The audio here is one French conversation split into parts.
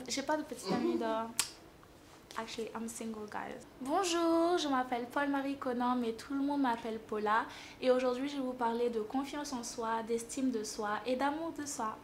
J'ai pas de petite amie de... Actually, I'm single, guys. Bonjour, je m'appelle Paul-Marie Conan, mais tout le monde m'appelle Paula. Et aujourd'hui, je vais vous parler de confiance en soi, d'estime de soi et d'amour de soi.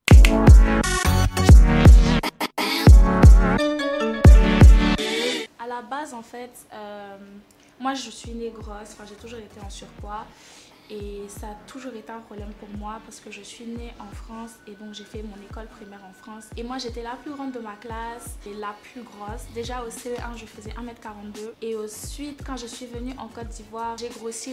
À la base, en fait, moi, je suis née grosse. Enfin, j'ai toujours été en surpoids. Et ça a toujours été un problème pour moi parce que je suis née en France et donc j'ai fait mon école primaire en France. Et moi j'étais la plus grande de ma classe et la plus grosse. Déjà au CE1 je faisais 1m42 et ensuite quand je suis venue en Côte d'Ivoire, j'ai grossi.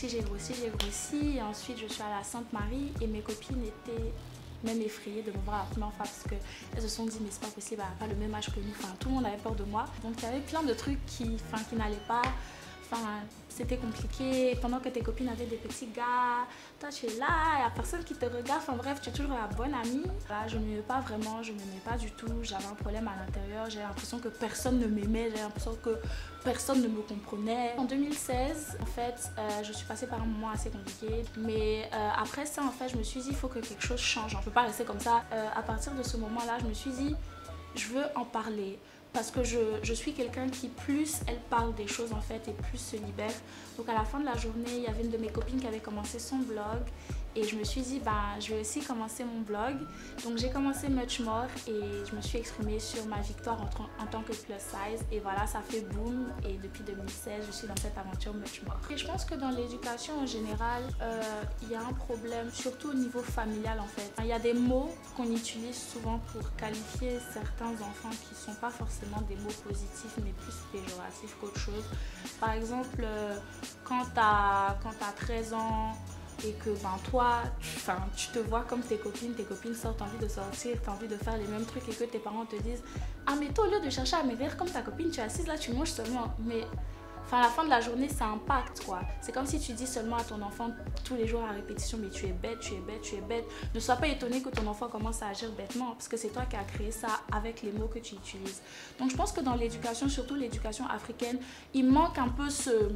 Et ensuite je suis à la Sainte-Marie et mes copines étaient même effrayées de me voir la première fois parce qu'elles se sont dit mais c'est pas possible, elle n'a pas le même âge que nous. Enfin tout le monde avait peur de moi. Donc il y avait plein de trucs qui n'allaient pas. Enfin, c'était compliqué. Pendant que tes copines avaient des petits gars, toi tu es là, il n'y a personne qui te regarde. Enfin bref, tu es toujours la bonne amie. Là, je ne m'aimais pas vraiment, je ne m'aimais pas du tout. J'avais un problème à l'intérieur. J'ai l'impression que personne ne m'aimait. J'ai l'impression que personne ne me comprenait. En 2016, en fait, je suis passée par un moment assez compliqué. Mais après ça, en fait, je me suis dit, il faut que quelque chose change. Je ne peux pas rester comme ça. À partir de ce moment-là, je me suis dit, je veux en parler. Parce que je suis quelqu'un qui, plus elle parle des choses en fait, et plus se libère. Donc à la fin de la journée, il y avait une de mes copines qui avait commencé son blog. Et je me suis dit, je vais aussi commencer mon blog. Donc j'ai commencé Much More et je me suis exprimée sur ma victoire en tant que plus size. Et voilà, ça fait boom. Et depuis 2016, je suis dans cette aventure Much More. Et je pense que dans l'éducation en général, il y a un problème, surtout au niveau familial en fait. Il y a des mots qu'on utilise souvent pour qualifier certains enfants qui ne sont pas forcément des mots positifs, mais plus péjoratifs qu'autre chose. Par exemple, quand tu as 13 ans, et que toi, tu te vois comme tes copines sortent, t'as envie de sortir, t'as envie de faire les mêmes trucs et que tes parents te disent « Ah mais toi, au lieu de chercher à maigrir comme ta copine, tu es assise là, tu manges seulement. » Mais à la fin de la journée, ça impacte quoi. C'est comme si tu dis seulement à ton enfant tous les jours à répétition « Mais tu es bête, tu es bête, tu es bête. » Ne sois pas étonné que ton enfant commence à agir bêtement parce que c'est toi qui as créé ça avec les mots que tu utilises. Donc je pense que dans l'éducation, surtout l'éducation africaine, il manque un peu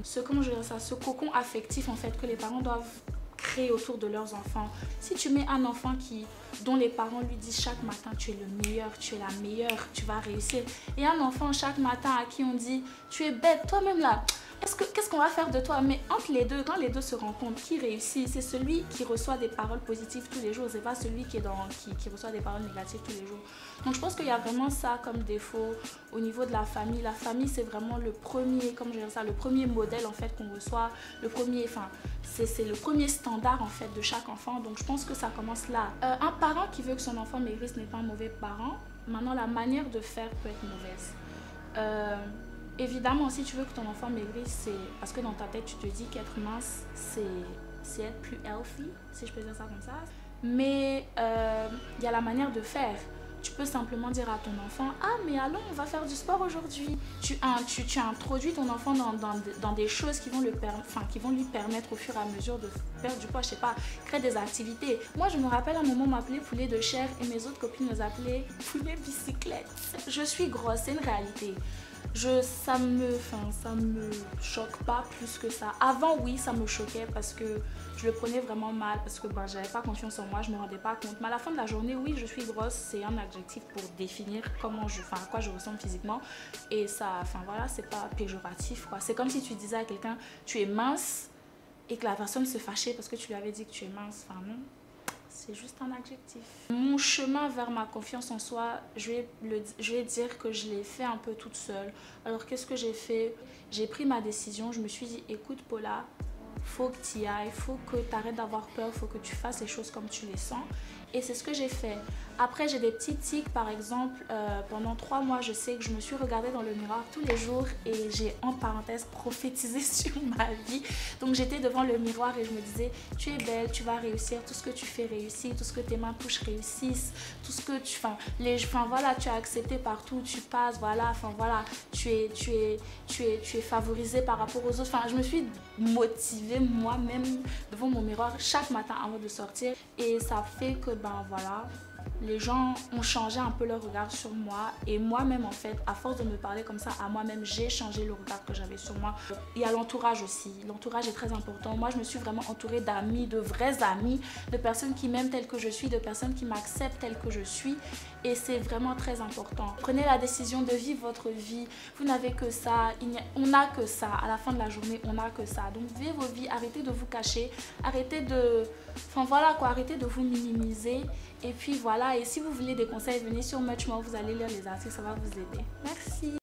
ce cocon affectif en fait que les parents doivent créer autour de leurs enfants. Si tu mets un enfant dont les parents lui disent chaque matin tu es le meilleur, tu es la meilleure, tu vas réussir, et un enfant chaque matin à qui on dit tu es bête, toi-même là, qu'est-ce qu'on va faire de toi? Mais entre les deux, quand les deux se rencontrent, qui réussit? C'est celui qui reçoit des paroles positives tous les jours, c'est pas celui qui reçoit des paroles négatives tous les jours. Donc je pense qu'il y a vraiment ça comme défaut au niveau de la famille. La famille c'est vraiment le premier, le premier modèle en fait qu'on reçoit, c'est le premier standard en fait de chaque enfant. Donc je pense que ça commence là. Un parent qui veut que son enfant maigrisse n'est pas un mauvais parent. Maintenant la manière de faire peut être mauvaise. Évidemment, si tu veux que ton enfant maigrisse, c'est parce que dans ta tête, tu te dis qu'être mince, c'est être plus healthy, si je peux dire ça comme ça. Mais il y a la manière de faire. Tu peux simplement dire à ton enfant « Ah, mais allons, on va faire du sport aujourd'hui. » Tu introduis ton enfant dans des choses qui vont lui permettre au fur et à mesure de perdre du poids. Je sais pas, créer des activités. Moi, je me rappelle à un moment, on m'appelait poulet de chair et mes autres copines nous appelaient poulet bicyclette. Je suis grosse, c'est une réalité. Ça me choque pas plus que ça. Avant, oui, ça me choquait parce que je le prenais vraiment mal, parce que j'avais pas confiance en moi, je me rendais pas compte. Mais à la fin de la journée, oui, je suis grosse, c'est un adjectif pour définir à quoi je ressemble physiquement. Et ça, voilà, c'est pas péjoratif, quoi. C'est comme si tu disais à quelqu'un, tu es mince, et que la personne se fâchait parce que tu lui avais dit que tu es mince. Enfin, non. C'est juste un adjectif. Mon chemin vers ma confiance en soi, je vais dire que je l'ai fait un peu toute seule. Alors qu'est-ce que j'ai fait? J'ai pris ma décision, je me suis dit écoute Paula, faut que tu y ailles, faut que tu arrêtes d'avoir peur, faut que tu fasses les choses comme tu les sens. Et c'est ce que j'ai fait. Après, j'ai des petits tics, par exemple, pendant 3 mois, je sais que je me suis regardée dans le miroir tous les jours et j'ai, en parenthèse, prophétisé sur ma vie. Donc, j'étais devant le miroir et je me disais, tu es belle, tu vas réussir, tout ce que tu fais réussit, tout ce que tes mains touchent réussissent, tout ce que tu... voilà, tu es accepté partout, tu passes, voilà, tu es favorisé par rapport aux autres. Je me suis motivée moi-même devant mon miroir chaque matin avant de sortir et ça fait que, voilà, les gens ont changé un peu leur regard sur moi. Et moi-même, en fait, à force de me parler comme ça à moi-même, j'ai changé le regard que j'avais sur moi. Il y a l'entourage aussi. L'entourage est très important. Moi, je me suis vraiment entourée d'amis, de vrais amis, de personnes qui m'aiment telle que je suis, de personnes qui m'acceptent telle que je suis. Et c'est vraiment très important. Prenez la décision de vivre votre vie. Vous n'avez que ça. On n'a que ça. À la fin de la journée, on n'a que ça. Donc, vivez vos vies. Arrêtez de vous cacher. Arrêtez de... Enfin, voilà quoi. Arrêtez de vous minimiser. Et puis, voilà. Et si vous voulez des conseils, venez sur Much More. Vous allez lire les articles. Ça va vous aider. Merci.